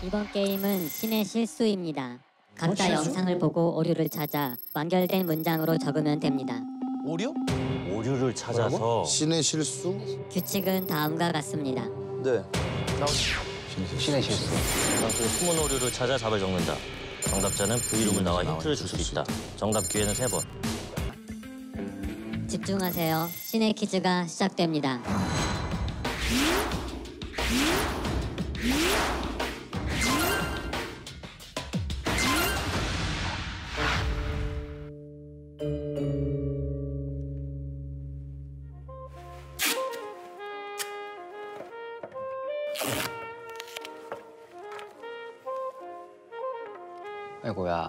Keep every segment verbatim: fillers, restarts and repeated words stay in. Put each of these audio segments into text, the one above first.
이번 게임은 신의 실수입니다. 각자 어, 실수? 영상을 보고 오류를 찾아 완결된 문장으로 적으면 됩니다. 오류? 오류를 찾아서 신의 실수? 규칙은 다음과 같습니다. 네. 신의 실수. 그 숨은 오류를 찾아 답을 적는다. 정답자는 V룸을 나와 힌트를 줄 수 있다. 정답 기회는 세 번. 집중하세요. 신의 퀴즈가 시작됩니다. 아이고야.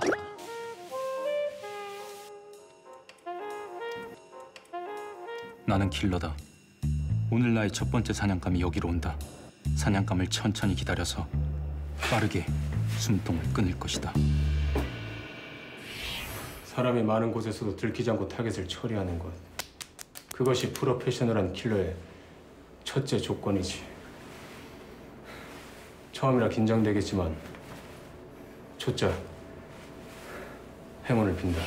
나는 킬러다. 오늘 나의 첫 번째 사냥감이 여기로 온다. 사냥감을 천천히 기다려서 빠르게 숨통을 끊을 것이다. 사람이 많은 곳에서도 들키지 않고 타겟을 처리하는 것. 그것이 프로페셔널한 킬러의 첫째 조건이지. 처음이라 긴장되겠지만 초짜 행운을 빈다.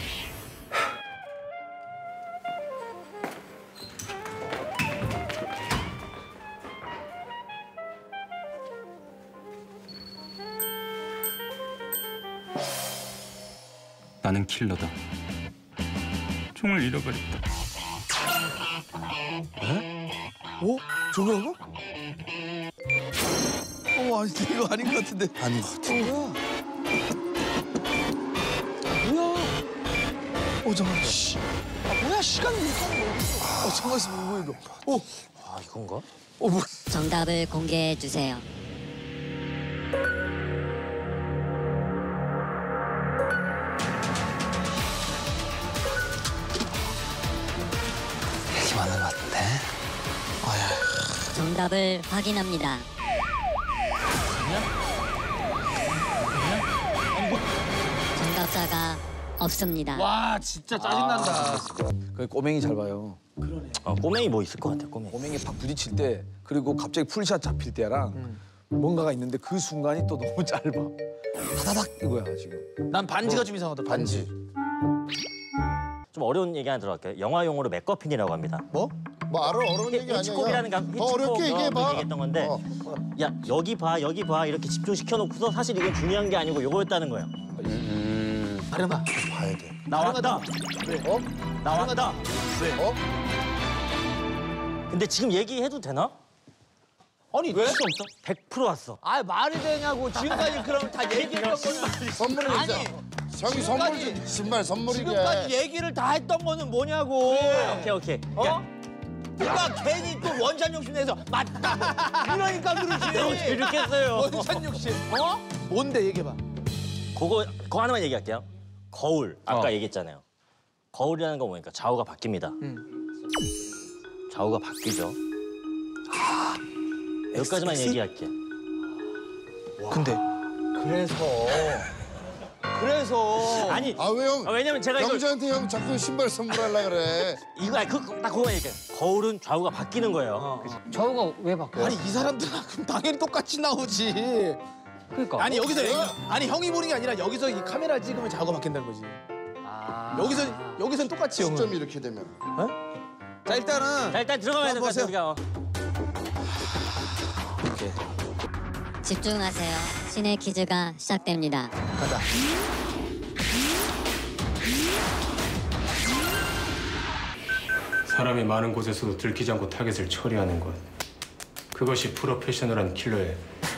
나는 킬러다. 총을 잃어버렸다. 어? 저거라고? 어, 아니 이거 아닌 것 같은데. 아닌 것 같아. 뭐야? 뭐야? 어 잠깐. 씨. 아 뭐야? 시간을 못 가는 거야. 어 잠깐 있어. 뭐야 이거? 어. 아 이건가? 어 뭐? 정답을 공개해 주세요. 이렇게 맞는 것 같은데. 아야. 정답을 확인합니다. 정답자가 없습니다. 와 진짜 짜증난다. 그 꼬맹이 잘 봐요. 어, 꼬맹이 뭐 있을 것 같아. 꼬맹이. 꼬맹이 팍 부딪힐 때 그리고 갑자기 풀샷 잡힐 때랑 뭔가가 있는데 그 순간이 또 너무 짧아. 다다닥 이거야 지금. 난 반지가 좀 이상하다. 반지. 좀 어려운 얘기 하나 들어갈게요. 영화 용어로 맥거핀이라고 합니다. 뭐? 뭐 알아 어려운 얘기 아니야. 히치콕이라는 감 더 어렵게 얘기해봐. 얘기했던 건데, 어. 야 여기 봐 여기 봐 이렇게 집중시켜 놓고서 사실 이건 중요한 게 아니고 요거였다는 거예요. 가르마. 봐야 돼. 나왔다. 왜? 어? 나왔다. 왜? 어? 근데 지금 얘기해도 되나? 아니 왜? 없어 없어. 백 퍼센트 왔어. 아 말이 되냐고 지금까지 그럼 다 얘기했던 거는 선물을 아니, 이제 형이 선물 준 신발 선물이게. 지금까지 얘기를 다 했던 거는 뭐냐고. 오케이 오케이. 어? 누가 괜히 또 원샷 욕심 내서 맞다. 그러니까 그러지. 내가 어떻게 이렇게 했어요? 원샷 욕심. 어? 뭔데 얘기해봐. 그거 그거 하나만 얘기할게요. 거울 아까 어. 얘기했잖아요. 거울이라는 건 뭐니까 좌우가 바뀝니다. 좌우가 바뀌죠. 여기까지만 X? 얘기할게. 근데 그래서 그래서 아니 아 왜 형? 아, 왜냐면 제가 이걸 형제한테 형 자꾸 신발 선물하려 그래. 이거 아니 그딱 그거만 얘기해. 거울은 좌우가 바뀌는 거예요. 좌우가 왜 바뀌어요? 아니 이 사람들은 그럼 당연히 똑같이 나오지. 그러니까. 아니 여기서 아니 형이 보는 게 아니라 여기서 이 카메라 찍으면 좌우가 바뀐다는 거지. 아. 여기서 여기선 똑같이 형은. 시점이 이렇게 되면. 자 일단은 자 일단 들어가야 될 것 같아요. 우리가. 어. 이렇게 집중하세요. 신의 퀴즈가 시작됩니다. 가자. 사람이 많은 곳에서도 들키지 않고 타겟을 처리하는 것. 그것이 프로페셔널한 킬러의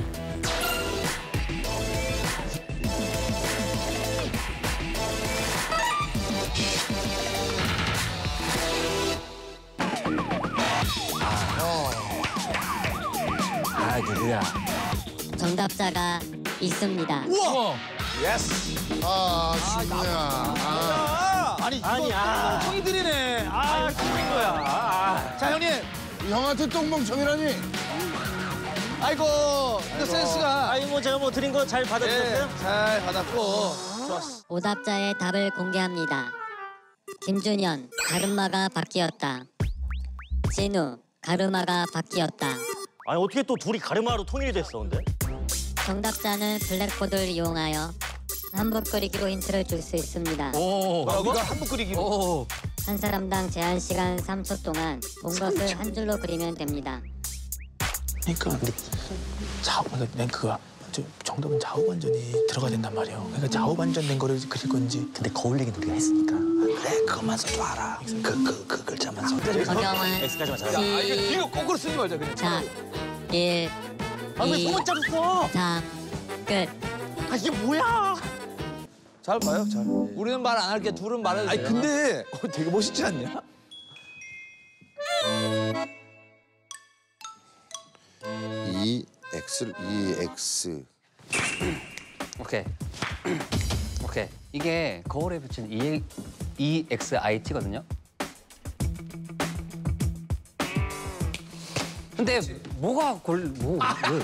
아 누구야? 정답자가 있습니다. 우와. 예스. 아 신우야. 아, 아, 아니 이거 아니, 아. 형이들이네. 아, 그런 거야. 아. 자 형님. 형한테 똥멍청이라니. 아이고, 이거 센스가. 아니 뭐 제가 뭐 드린 거 잘 네, 받아주셨어요? 잘 받았고. 좋았어. 오답자의 답을 공개합니다. 김준현, 가르마가 바뀌었다. 진우, 가르마가 바뀌었다. 아니 어떻게 또 둘이 가르마로 통일이 됐어 근데? 정답자는 블랙보드를 이용하여 한복 그리기로 힌트를 줄 수 있습니다. 오, 뭐라고? 한복 그리기로. 오. 한 사람당 제한 시간 삼 초 동안 본 것을 한 줄로 그리면 됩니다. 그러니까 근데 좌우 난 그거 저 정답은 좌우 반전이 들어가야 된단 말이에요. 그러니까 좌우 반전된 거를 그릴 건지. 근데 거울 얘기는 우리가 했으니까. 그래 그것만 써도 알아. 그 그 그 글자만 써. 정경은 X까지만 잘. 아, 이거 뒤로 거꾸로 쓰지 말자 그냥. 자, 일, 아왜 이, 소문자로 써? 삼, 끝. 아 이게 뭐야? 잘 봐요, 잘. 우리는 말 안 할게. 둘은 말해도 아니 돼요. 근데 어, 되게 멋있지 않냐? 이 X를 이 X. 오케이. 오케이. 이게 거울에 비친 E EXIT거든요. 근데 뭐가 골 뭐? 왜?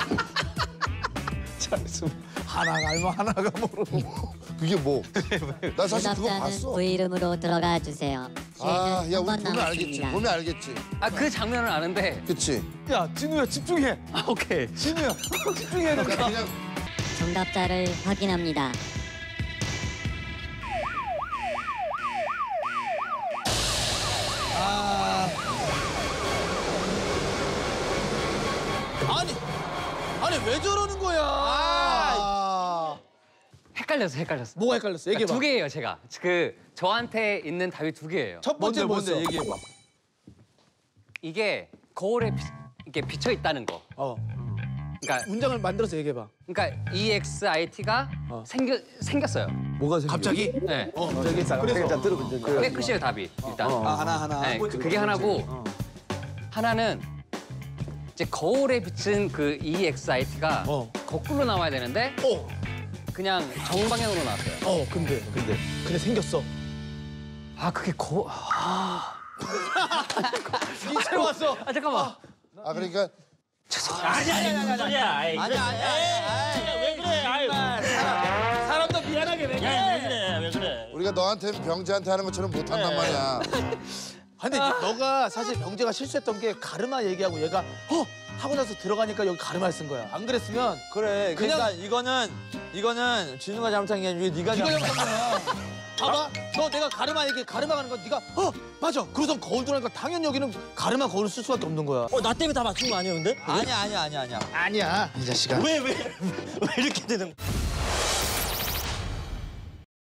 하나가 알면 하나가 모르고. 그게 뭐? 나 사실 그거 정답자는 봤어. V 이름으로 들어가 주세요. 아, 야, 우리 한번 보면 알겠지. 남았습니다. 보면 알겠지. 아 그 장면은 아는데. 그치? 야, 진우야 집중해. 아 오케이. 진우야 집중해. 너. 그냥 정답자를 확인합니다. 아니, 아니 왜 저러는 거야? 아, 헷갈렸어, 헷갈렸어. 뭐가 헷갈렸어? 얘기해봐. 두 개예요, 제가. 그 저한테 있는 답이 두 개예요. 첫 번째 뭔데, 뭔데? 뭔데? 얘기해봐. 이게 거울에 비, 이게 비쳐 있다는 거. 어. 그러니까 문장을 만들어서 얘기해봐. 그러니까 EXIT가 어. 생겨 생겼어요. 뭐가 생겨? 갑자기? 네. 어, 저기 있어. 그래서 들어본 그게 끝이에요, 답이. 일단. 아, 하나 하나. 네, 그- 그게 하나고 하나는 이제 거울에 비친 그 EXIT가 어. 거꾸로 나와야 되는데 어. 그냥 정방향으로 나왔어요. 어, 근데 근데 근데 생겼어. 아 그게 거. 이제 왔어. 아 잠깐만. 아 그러니까 아니 아니 아니 아니 아니 아니 아니, 아니, 아니. 왜 그래? 아유. 사람도 미안하게 왜 야, 왜 그래? 왜 그래? 우리가 너한테 병재한테 하는 것처럼 못한단 말이야. 근데 너가 사실 병재가 실수했던 게 가르마 얘기하고 얘가 어 하고 나서 들어가니까 여기 가르마를 쓴 거야. 안 그랬으면 그래. 그냥- 그러니까 이거는 이거는 진우가 잘못한 게 아니고 네가 네가 잘못한 잘못한 거야. 거야. 봐봐, 너 내가 가르마 얘기 가르마 가는 거 네가 어 맞아. 그러선 거울 들어가니까 당연히 여기는 가르마 거울을 쓸 수밖에 없는 거야. 어 나 때문에 다 맞춘 거 아니야 근데? 아니야, 아니야, 아니야, 아니야. 아니야 이 자식아. 왜 왜 왜 이렇게 되는 거야?